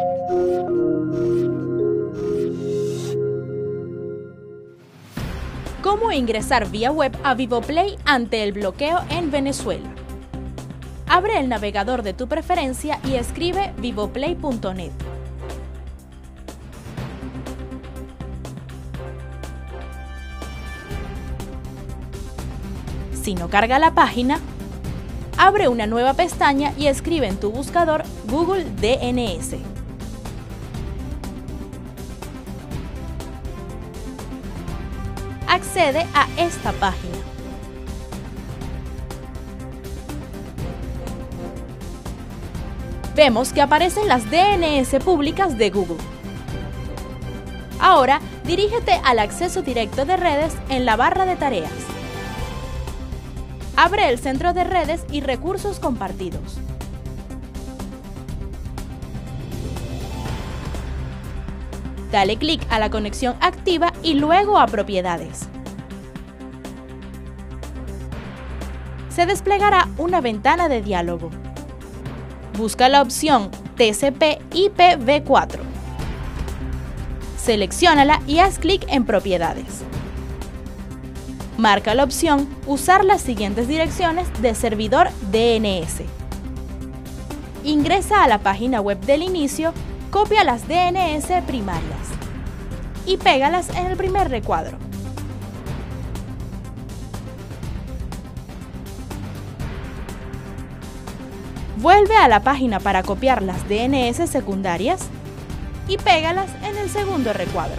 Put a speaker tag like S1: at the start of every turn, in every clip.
S1: ¿Cómo ingresar vía web a VivoPlay ante el bloqueo en Venezuela? Abre el navegador de tu preferencia y escribe vivoplay.net. Si no carga la página, abre una nueva pestaña y escribe en tu buscador Google DNS. Accede a esta página. Vemos que aparecen las DNS públicas de Google. Ahora, dirígete al acceso directo de redes en la barra de tareas. Abre el centro de redes y recursos compartidos. Dale clic a la conexión activa y luego a propiedades. Se desplegará una ventana de diálogo. Busca la opción TCP/IPv4. Selecciónala y haz clic en propiedades. Marca la opción Usar las siguientes direcciones de servidor DNS. Ingresa a la página web del inicio, copia las DNS primarias y pégalas en el primer recuadro. Vuelve a la página para copiar las DNS secundarias y pégalas en el segundo recuadro.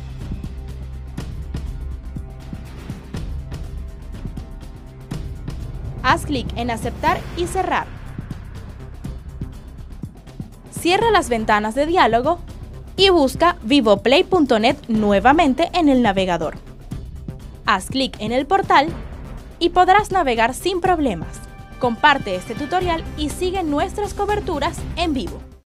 S1: Haz clic en Aceptar y Cerrar. Cierra las ventanas de diálogo y busca vivoplay.net nuevamente en el navegador. Haz clic en el portal y podrás navegar sin problemas. Comparte este tutorial y sigue nuestras coberturas en vivo.